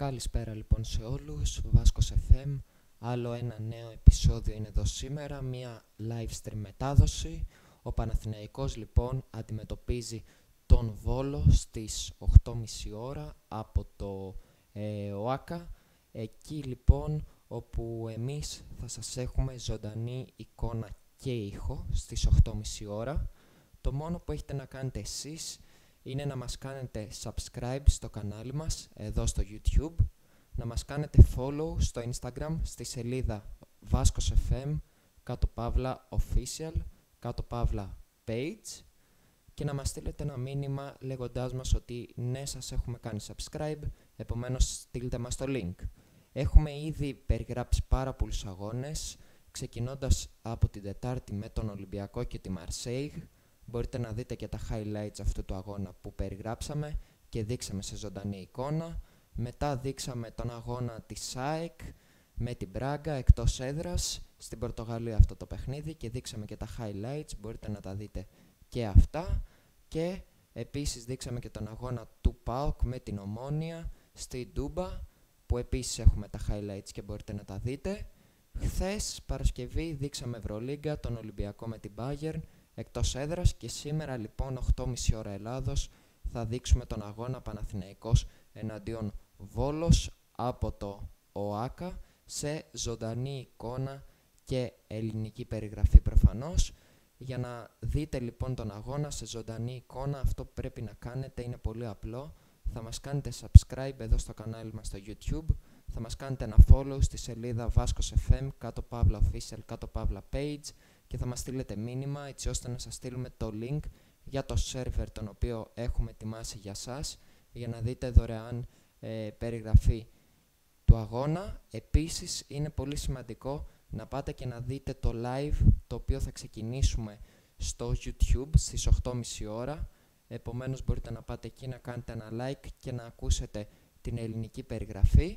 Καλησπέρα λοιπόν σε όλους, Βάσκος FM, άλλο ένα νέο επεισόδιο είναι εδώ σήμερα, μια live stream μετάδοση. Ο Παναθηναϊκός λοιπόν αντιμετωπίζει τον Βόλο στις 8.30 ώρα από το ΟΑΚΑ, εκεί λοιπόν όπου εμείς θα σας έχουμε ζωντανή εικόνα και ήχο στις 8.30 ώρα. Το μόνο που έχετε να κάνετε εσείς είναι να μας κάνετε subscribe στο κανάλι μας εδώ στο YouTube, να μας κάνετε follow στο Instagram στη σελίδα Βάσκος FM _official _page και να μας στείλετε ένα μήνυμα λέγοντάς μας ότι ναι, σας έχουμε κάνει subscribe, επομένως στείλτε μας το link. Έχουμε ήδη περιγράψει πάρα πολλούς αγώνες, ξεκινώντας από την Τετάρτη με τον Ολυμπιακό και τη Μαρσέιγ. Μπορείτε να δείτε και τα highlights αυτού του αγώνα που περιγράψαμε και δείξαμε σε ζωντανή εικόνα. Μετά δείξαμε τον αγώνα της ΑΕΚ με την Μπράγκα εκτός έδρας στην Πορτογαλία αυτό το παιχνίδι και δείξαμε και τα highlights, μπορείτε να τα δείτε και αυτά. Και επίσης δείξαμε και τον αγώνα του ΠΑΟΚ με την Ομόνοια στη Ντούμπα που επίσης έχουμε τα highlights και μπορείτε να τα δείτε. Χθες Παρασκευή δείξαμε Ευρωλίγκα, τον Ολυμπιακό με την Bayern εκτός έδρας και σήμερα λοιπόν 8.30 ώρα Ελλάδος θα δείξουμε τον αγώνα Παναθηναϊκός εναντίον Βόλος από το ΟΑΚΑ σε ζωντανή εικόνα και ελληνική περιγραφή προφανώς. Για να δείτε λοιπόν τον αγώνα σε ζωντανή εικόνα, αυτό που πρέπει να κάνετε είναι πολύ απλό. Θα μας κάνετε subscribe εδώ στο κανάλι μας στο YouTube, θα μας κάνετε ένα follow στη σελίδα Βάσκος FM _official _page και θα μας στείλετε μήνυμα έτσι ώστε να σας στείλουμε το link για το server τον οποίο έχουμε ετοιμάσει για σας για να δείτε δωρεάν περιγραφή του αγώνα. Επίσης είναι πολύ σημαντικό να πάτε και να δείτε το live το οποίο θα ξεκινήσουμε στο YouTube στις 8.30 ώρα. Επομένως μπορείτε να πάτε εκεί να κάνετε ένα like και να ακούσετε την ελληνική περιγραφή.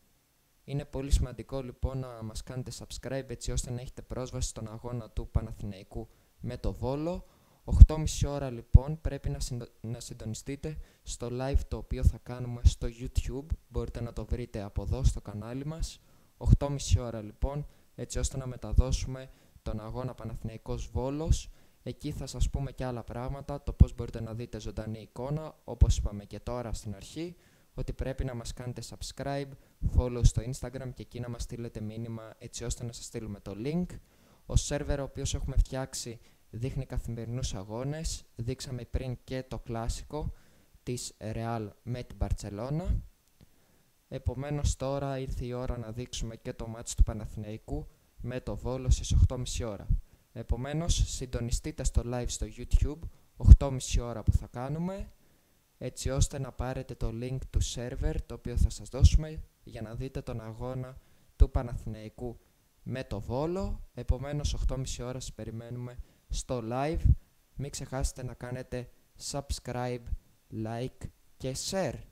Είναι πολύ σημαντικό λοιπόν να μας κάνετε subscribe έτσι ώστε να έχετε πρόσβαση στον αγώνα του Παναθηναϊκού με το Βόλο. 8.30 ώρα λοιπόν πρέπει να συντονιστείτε στο live το οποίο θα κάνουμε στο YouTube. Μπορείτε να το βρείτε από εδώ στο κανάλι μας. 8.30 ώρα λοιπόν έτσι ώστε να μεταδώσουμε τον αγώνα Παναθηναϊκός Βόλος. Εκεί θα σας πούμε και άλλα πράγματα, το πώς μπορείτε να δείτε ζωντανή εικόνα, όπως είπαμε και τώρα στην αρχή, ότι πρέπει να μας κάνετε subscribe, follow στο Instagram και εκεί να μας στείλετε μήνυμα έτσι ώστε να σας στείλουμε το link. Ο σερβερ ο οποίος έχουμε φτιάξει δείχνει καθημερινούς αγώνες, δείξαμε πριν και το κλάσικο της Real με την Μπαρτσελώνα. Επομένως τώρα ήρθε η ώρα να δείξουμε και το μάτς του Παναθηναϊκού με το Βόλο στις 8.30 ώρα. Επομένως συντονιστείτε στο live στο YouTube 8.30 ώρα που θα κάνουμε έτσι ώστε να πάρετε το link του server το οποίο θα σας δώσουμε για να δείτε τον αγώνα του Παναθηναϊκού με το Βόλο. Επομένως 8.30 ώρα σας περιμένουμε στο live. Μην ξεχάσετε να κάνετε subscribe, like και share.